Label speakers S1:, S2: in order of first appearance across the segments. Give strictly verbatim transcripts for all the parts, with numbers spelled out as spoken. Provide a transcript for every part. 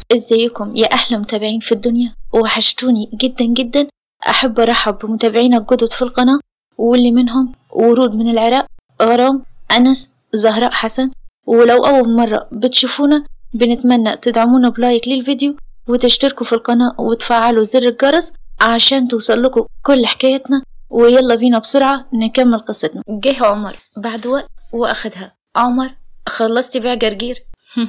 S1: ازيكم يا احلى متابعين في الدنيا، وحشتوني جدا جدا. احب ارحب بمتابعينا الجدد في القناة، واللي منهم ورود من العراق، غرام، انس، زهراء حسن. ولو اول مرة بتشوفونا بنتمنى تدعمونا بلايك للفيديو وتشتركوا في القناة وتفعلوا زر الجرس عشان توصل لكم كل حكايتنا. ويلا بينا بسرعة نكمل قصتنا. جه عمر بعد وقت واخدها. عمر، خلصتي بيع جرجير؟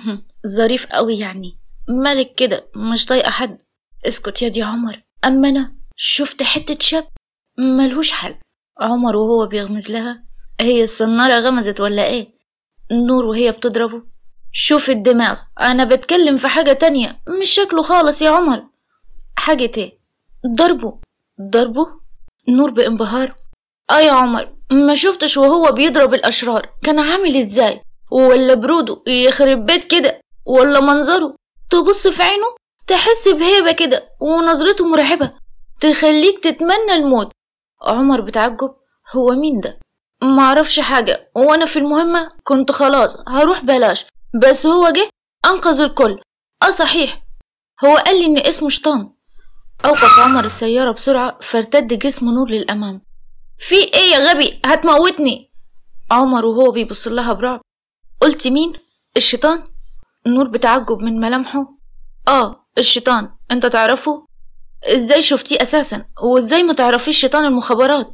S1: ظريف قوي يعني، مالك كده مش طايقة حد؟ اسكت يا دي عمر، اما انا شفت حتة شاب ملهوش حل. عمر وهو بيغمز لها، هي الصنارة غمزت ولا ايه؟ نور وهي بتضربه، شوف الدماغ، انا بتكلم في حاجة تانية مش شكله خالص يا عمر. حاجة ايه؟ ضربه. ضربه؟ نور بانبهار، اه يا عمر، ما شفتش وهو بيضرب الاشرار كان عامل ازاي؟ ولا بروده يخرب بيت كده، ولا منظره تبص في عينه تحس بهيبة كده، ونظرته مرعبة تخليك تتمنى الموت. عمر بتعجب، هو مين ده؟ معرفش حاجة، وانا في المهمة كنت خلاص هروح بلاش، بس هو جه انقذ الكل. اه صحيح، هو قال لي ان اسمه شيطان. اوقف عمر السيارة بسرعة فارتد جسم نور للامام. في ايه يا غبي؟ هتموتني. عمر وهو بيبص لها برعب، قلت مين؟ الشيطان؟ نور بتعجب من ملامحه، اه الشيطان. انت تعرفه؟ ازاي شفتيه اساسا؟ وازاي ما تعرفيش شيطان المخابرات؟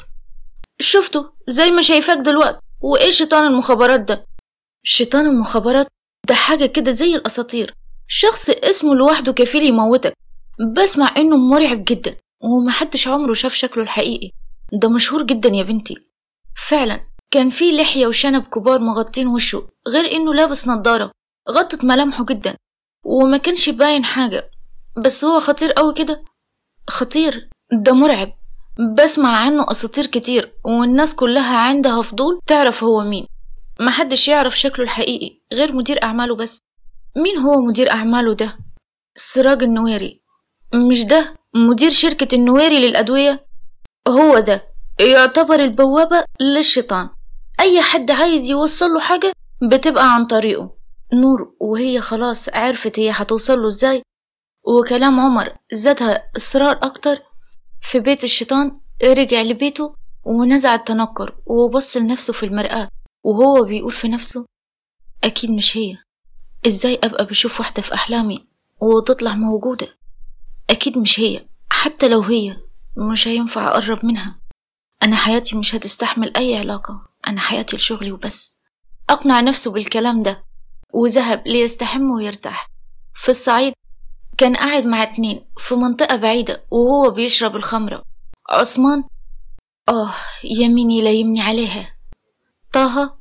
S1: شفته زي ما شايفاك دلوقتي. وايه شيطان المخابرات ده؟ شيطان المخابرات ده حاجة كده زي الاساطير، شخص اسمه لوحده كفيل يموتك. بسمع انه مرعب جدا ومحدش عمره شاف شكله الحقيقي. ده مشهور جدا يا بنتي. فعلا كان فيه لحية وشنب كبار مغطين وشه، غير انه لابس نظارة غطت ملامحه جدا وما كانش باين حاجة. بس هو خطير قوي كده؟ خطير، ده مرعب. بسمع عنه اساطير كتير والناس كلها عندها فضول تعرف هو مين. محدش يعرف شكله الحقيقي غير مدير اعماله بس. مين هو مدير اعماله ده؟ سراج النويري. مش ده مدير شركة النويري للأدوية؟ هو ده يعتبر البوابة للشيطان، اي حد عايز يوصله حاجة بتبقى عن طريقه. نور وهي خلاص عرفت هي هتوصله ازاي، وكلام عمر زادها اصرار اكتر. في بيت الشيطان رجع لبيته ونزع التنكر وبص لنفسه في المرآة وهو بيقول في نفسه، اكيد مش هي. ازاي ابقى بشوف واحدة في احلامي وتطلع موجودة؟ اكيد مش هي. حتى لو هي مش هينفع اقرب منها. انا حياتي مش هتستحمل اي علاقة، انا حياتي لشغلي وبس. اقنع نفسه بالكلام ده وذهب ليستحم ويرتاح. في الصعيد كان قاعد مع اتنين في منطقة بعيدة وهو بيشرب الخمرة. عثمان، اه يميني لا يمني عليها. طه،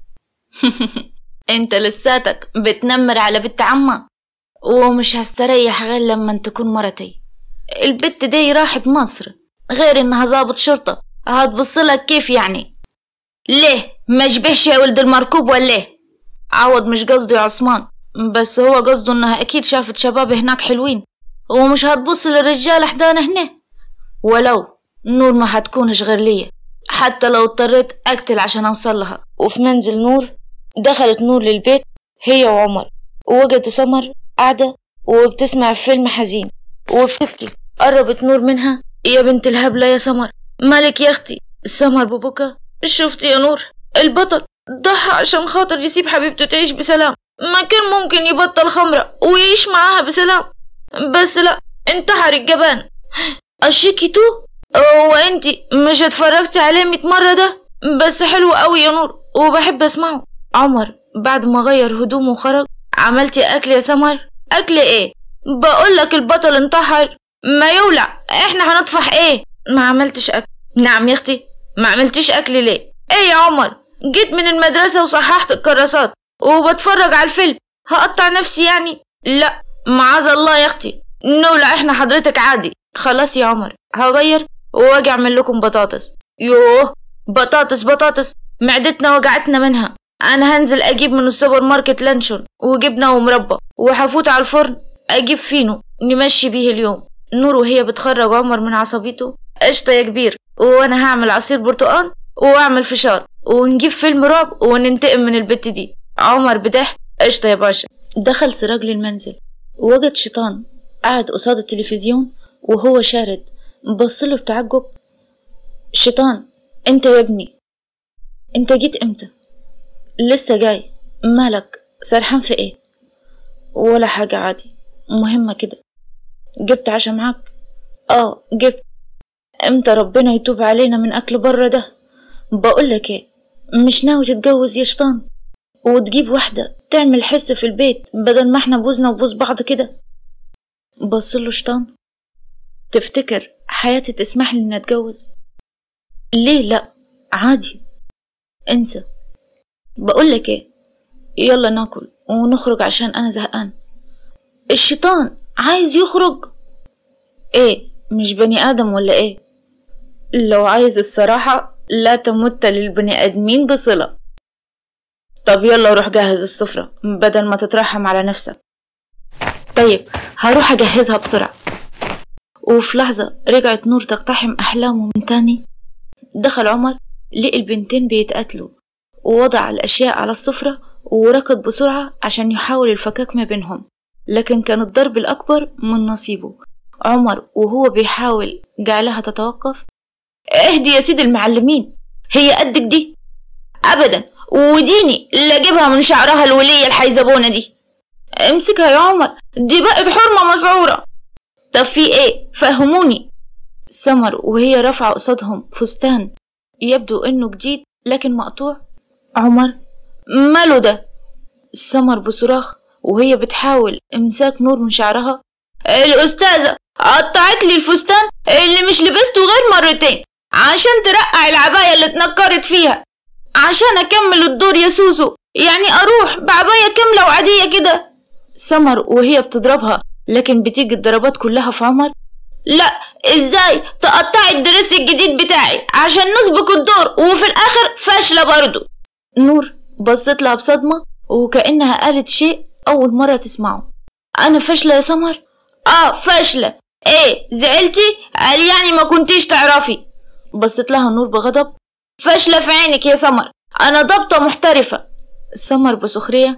S1: انت لساتك بتنمر على بنت عمك، ومش هستريح غير لما تكون مرتي. البت دي راحت مصر، غير انها ضابط شرطة هتبصلك كيف يعني؟ ليه ما شبهش يا ولد المركوب ولا ايه؟ عوض مش قصده يا عثمان، بس هو قصده انها اكيد شافت شباب هناك حلوين ومش هتبص للرجال حدانا هنا. ولو نور ما هتكونش غير ليا، حتى لو اضطريت اقتل عشان اوصل لها. وفي منزل نور دخلت نور للبيت هي وعمر، ووجدوا سمر قاعدة وبتسمع فيلم حزين وبتبكي. قربت نور منها، يا بنت الهبلة يا سمر، مالك يا اختي؟ سمر ببكى، شفت يا نور؟ البطل ضحى عشان خاطر يسيب حبيبته تعيش بسلام. ما كان ممكن يبطل خمرة ويعيش معاها بسلام، بس لا، انتحر الجبان. اشيكيتو، هو انتي مش اتفرجتي عليه مية مرة ده؟ بس حلو قوي يا نور وبحب اسمعه. عمر بعد ما غير هدومه وخرج، عملتي اكل يا سمر؟ اكل ايه؟ بقولك البطل انتحر. ما يولع، احنا هنطفح ايه؟ ما عملتش اكل. نعم يا اختي، ما عملتيش اكل ليه؟ ايه يا عمر، جيت من المدرسة وصححت الكراسات وبتفرج على الفيلم، هقطع نفسي يعني؟ لا معاذ الله يا اختي، نولع احنا حضرتك عادي. خلاص يا عمر، هغير واجي اعمل لكم بطاطس. يوه، بطاطس بطاطس، معدتنا وجعتنا منها. انا هنزل اجيب من السوبر ماركت لانشون وجبنه ومربى، وحفوت على الفرن اجيب فينو نمشي بيه اليوم. نور وهي بتخرج عمر من عصبيته، قشطه يا كبير، وانا هعمل عصير برتقال واعمل فشار ونجيب فيلم رعب وننتقم من البت دي. عمر بضحك، قشطه يا باشا. دخل سراج للمنزل ووجد شيطان قعد قصاد التلفزيون وهو شارد، بصله بتعجب. شيطان، انت يا ابني، انت جيت امتى؟ لسه جاي. مالك سرحان في ايه؟ ولا حاجة، عادي. مهمة كده. جبت عشا معاك؟ اه جبت. امتى ربنا يتوب علينا من اكل بره ده؟ بقولك ايه، مش ناوي تتجوز يا شيطان وتجيب واحدة تعمل حس في البيت بدل ما احنا بوزنا وبوز بعض كده؟ بصله شيطان. تفتكر حياتي تسمح لي اني اتجوز؟ ليه لا، عادي، انسى. بقولك ايه، يلا ناكل ونخرج عشان انا زهقان. الشيطان عايز يخرج؟ ايه، مش بني ادم ولا ايه؟ لو عايز الصراحة لا تمت للبني ادمين بصلة. طب يلا روح جهز السفرة بدل ما تترحم على نفسك. طيب هروح اجهزها بسرعة. وفي لحظة رجعت نور تقتحم احلامه من تاني. دخل عمر لقي البنتين بيتقاتلوا، ووضع الاشياء على السفرة وركض بسرعة عشان يحاول الفكاك ما بينهم، لكن كان الضرب الاكبر من نصيبه. عمر وهو بيحاول جعلها تتوقف. اهدي يا سيد المعلمين، هي قدك دي؟ ابدا، وديني اللي اجيبها من شعرها الولية الحيزبونة دي. امسكها يا عمر، دي بقت حرمة مسعورة. طب في ايه؟ فهموني. سمر وهي رافعة قصادهم فستان يبدو انه جديد لكن مقطوع. عمر، ماله ده؟ سمر بصراخ وهي بتحاول امساك نور من شعرها. الاستاذة قطعت لي الفستان اللي مش لبسته غير مرتين عشان ترقع العباية اللي اتنكرت فيها، عشان اكمل الدور يا سوسو، يعني اروح بعباية كاملة وعادية كده. سمر وهي بتضربها لكن بتيجي الضربات كلها في عمر. لا، ازاي تقطعي الدرس الجديد بتاعي عشان نسبق الدور وفي الاخر فاشلة برضو؟ نور بصت لها بصدمة وكأنها قالت شيء اول مرة تسمعه. انا فاشلة يا سمر؟ اه فاشلة. ايه زعلتي؟ قال يعني ما كنتيش تعرفي. بصت لها نور بغضب. فاشلة في عينك يا سمر، انا ضبطة محترفة. سمر بسخرية.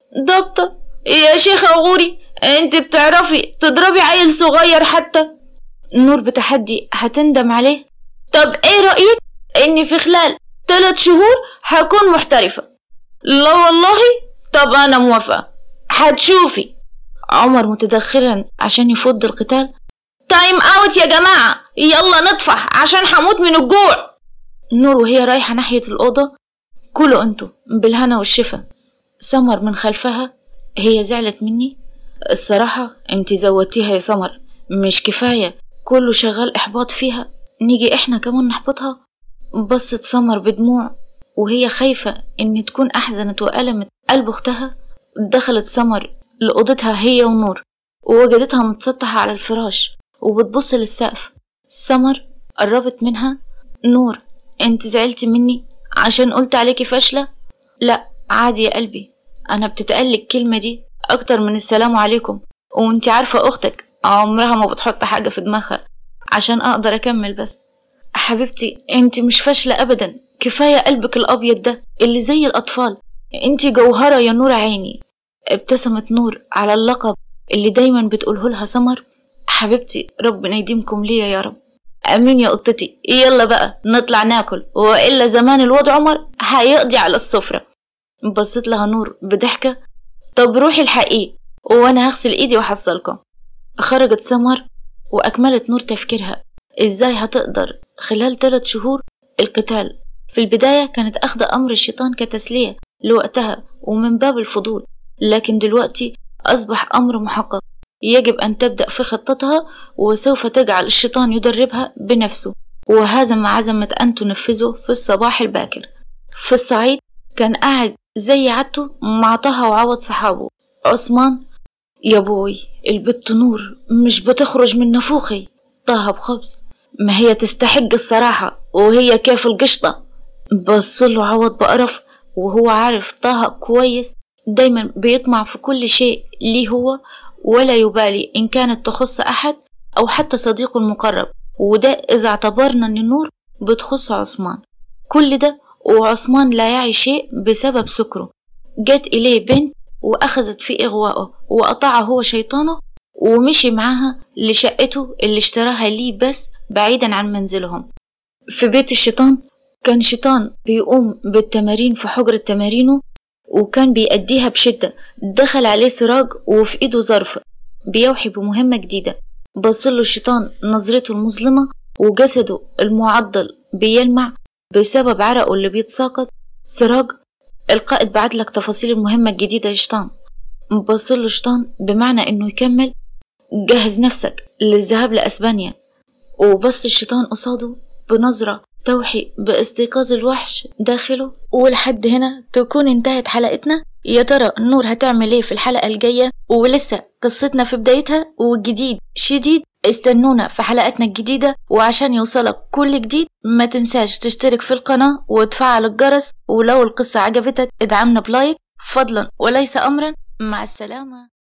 S1: ضبطة يا شيخة غوري، انت بتعرفي تضربي عيل صغير حتى؟ نور بتحدي هتندم عليه. طب ايه رأيك اني في خلال ثلاث شهور هكون محترفة؟ لا والله. طب انا موافقة، هتشوفي. عمر متدخلا عشان يفض القتال. تايم اوت يا جماعة، يلا نطفح عشان هموت من الجوع. نور وهي رايحة ناحية الأوضة. كلوا انتوا بالهنا والشفا. سمر من خلفها. هي زعلت مني؟ الصراحة انتي زودتيها يا سمر، مش كفاية كله شغال احباط فيها، نيجي احنا كمان نحبطها. بصت سمر بدموع وهي خايفة ان تكون احزنت وألمت قلب اختها. دخلت سمر لأوضتها هي ونور ووجدتها متسطحة على الفراش وبتبص للسقف. سمر قربت منها. نور، انت زعلتي مني عشان قلت عليكي فاشلة؟ لا عادي يا قلبي، انا بتتقلك كلمة دي اكتر من السلام عليكم، وانت عارفة اختك عمرها ما بتحط حاجة في دماغها عشان اقدر اكمل. بس حبيبتي انت مش فاشلة ابدا، كفاية قلبك الابيض ده اللي زي الاطفال، انت جوهرة يا نور عيني. ابتسمت نور على اللقب اللي دايما بتقوله لها سمر. حبيبتي ربنا يديمكم ليا يا رب. امين يا قطتي. يلا بقى نطلع ناكل، والا زمان الواد عمر هيقضي على السفرة. بصت لها نور بضحكة. طب روحي الحقيقي وانا هغسل ايدي وحصلكم. خرجت سمر واكملت نور تفكيرها ازاي هتقدر خلال ثلاث شهور القتال. في البداية كانت اخذ امر الشيطان كتسلية لوقتها ومن باب الفضول، لكن دلوقتي اصبح امر محقق يجب ان تبدأ في خطتها، وسوف تجعل الشيطان يدربها بنفسه، وهذا ما عزمت ان تنفذه في الصباح الباكر. في الصعيد كان قاعد زي عادته مع طه وعوض صحابه. عثمان، يا بوي البت نور مش بتخرج من نفوخي. طه بخبز. ما هي تستحق الصراحة وهي كيف القشطة. بصله عوض بقرف وهو عارف طه كويس دايما بيطمع في كل شيء ليه هو، ولا يبالي إن كانت تخص أحد أو حتى صديقه المقرب، وده إذا اعتبرنا أن النور بتخص عثمان. كل ده وعثمان لا يعي شيء بسبب سكره. جت إليه بنت وأخذت في إغوائه وقطعه هو شيطانه ومشي معاها لشقته اللي اشتراها ليه بس بعيدا عن منزلهم. في بيت الشيطان كان شيطان بيقوم بالتمارين في حجرة تمارينه وكان بيأديها بشدة. دخل عليه سراج وفي ايده ظرف بيوحي بمهمة جديدة. بصله الشيطان نظرته المظلمة وجسده المعضل بيلمع بسبب عرقه اللي بيتساقط. سراج، القائد بعتلك تفاصيل المهمة الجديدة يا شيطان. بصله الشيطان بمعنى انه يكمل، جهز نفسك للذهاب لأسبانيا. وبص الشيطان قصاده بنظرة توحي باستيقاظ الوحش داخله. ولحد هنا تكون انتهت حلقتنا. يا ترى نور هتعمل ايه في الحلقة الجاية؟ ولسه قصتنا في بدايتها والجديد شديد. استنونا في حلقاتنا الجديدة، وعشان يوصلك كل جديد ما تنساش تشترك في القناة وتفعل الجرس. ولو القصة عجبتك ادعمنا بلايك فضلا وليس أمرا. مع السلامة.